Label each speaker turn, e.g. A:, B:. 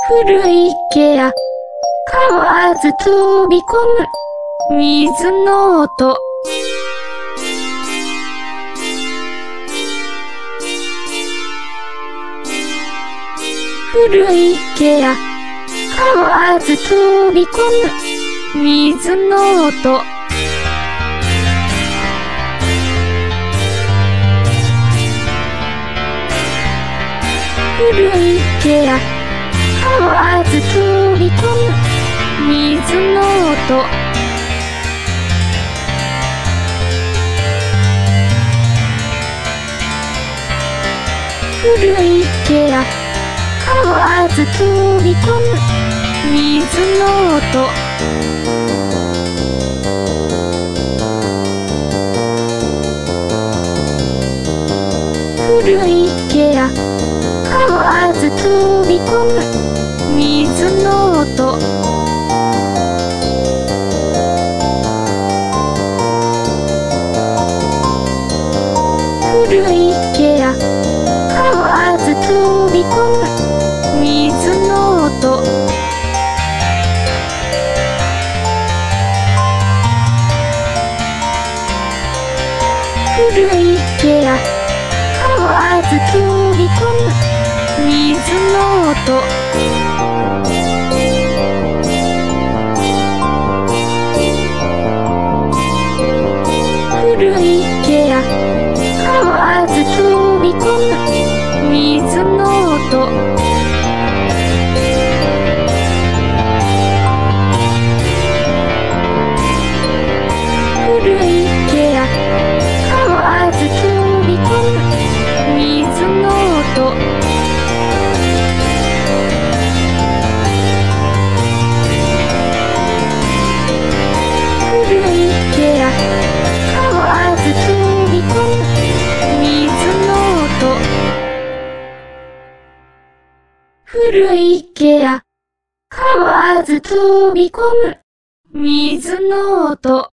A: 古い池や買わず飛び込む水の音。古い池や買わず飛び込む水の音。古い池や買わず飛び込む水の音。古い池や買わず飛び込む水の音。古い池や買わず飛び込む水の音。古い池や買わず飛び込む水の音。古い池や買わず飛び込む水の音。古い池や買わず飛び込む水の音。古い池や買わず飛び込む水の音。古い池や買わず飛び込む水の音。古い池や買わず飛び込む水の音。